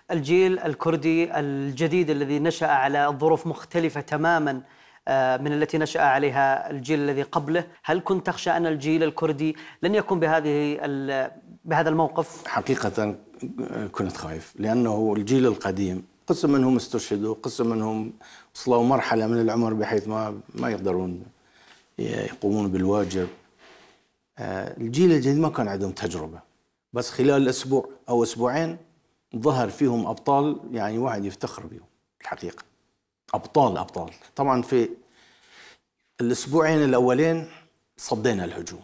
الجيل الكردي الجديد الذي نشأ على ظروف مختلفة تماما من التي نشأ عليها الجيل الذي قبله، هل كنت تخشى أن الجيل الكردي لن يكون بهذا الموقف؟ حقيقة كنت خايف، لأنه الجيل القديم قسم منهم استشهدوا، قسم منهم وصلوا مرحلة من العمر بحيث ما يقدرون يقومون بالواجب. الجيل الجديد ما كان عندهم تجربة، بس خلال أسبوع أو أسبوعين ظهر فيهم أبطال، يعني واحد يفتخر بهم الحقيقة. أبطال. طبعا في الأسبوعين الأولين صدينا الهجوم،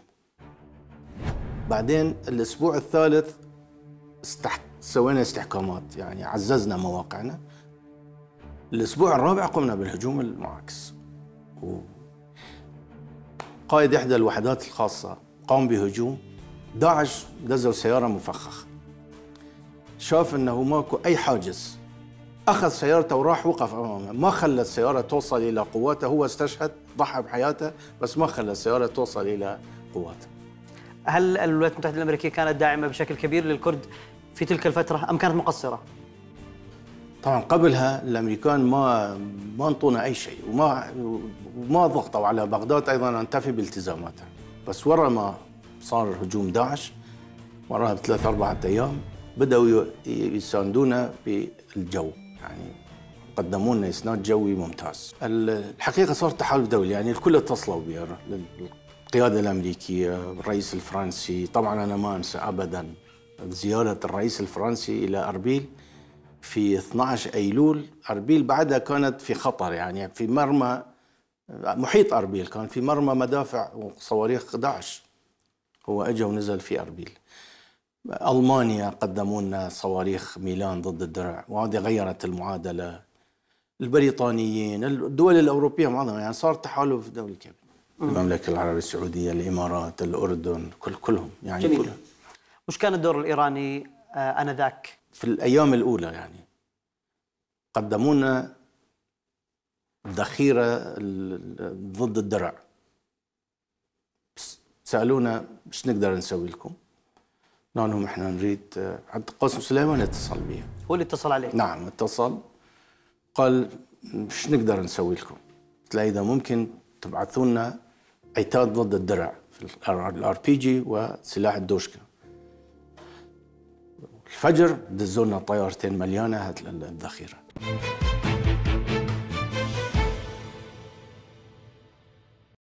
بعدين الأسبوع الثالث سوينا استحكامات، يعني عززنا مواقعنا. الأسبوع الرابع قمنا بالهجوم المعاكس، قائد إحدى الوحدات الخاصة قام بهجوم. داعش دزوا سيارة مفخخة، شاف أنه ماكو أي حاجز، أخذ سيارته وراح وقف أمامه، ما خلى السيارة توصل إلى قواته. هو استشهد، ضحى بحياته، بس ما خلى السيارة توصل إلى قواته. هل الولايات المتحدة الأمريكية كانت داعمة بشكل كبير للكرد في تلك الفترة أم كانت مقصرة؟ طبعا قبلها الأمريكان ما انطونا أي شيء، وما ضغطوا على بغداد أيضا أن تفي بالتزاماتها. بس ورا ما صار هجوم داعش، وراها بثلاث أربعة أيام بدأوا يساندونا بالجو، يعني قدموا لنا إسناد جوي ممتاز. الحقيقة صار تحالف دولي، يعني الكل اتصلوا بي، القيادة الأمريكية، الرئيس الفرنسي. طبعا أنا ما أنسى أبدا زيارة الرئيس الفرنسي إلى أربيل في 12 أيلول. أربيل بعدها كانت في خطر، يعني في مرمى محيط أربيل، كان في مرمى مدافع وصواريخ داعش. هو أجا ونزل في أربيل. ألمانيا قدموا لنا صواريخ ميلان ضد الدرع، وهذه غيرت المعادلة. البريطانيين، الدول الأوروبية معظمها، يعني صار تحالف دولي كبير. المملكة العربية السعودية، الإمارات، الأردن، كلهم يعني جميل. كلهم. وش كان الدور الإيراني آنذاك؟ في الأيام الأولى يعني قدموا لنا ذخيرة ضد الدرع، سألونا ايش نقدر نسوي لكم؟ قلنا لهم احنا نريد. عبد القاسم سليمان اتصل بي. هو اللي اتصل عليك؟ نعم اتصل، قال ايش نقدر نسوي لكم؟ قلت له اذا ممكن تبعثوا لنا عتاد ضد الدرع في الار بي جي وسلاح الدوشكا. الفجر دزوا لنا طيارتين مليانه الذخيره.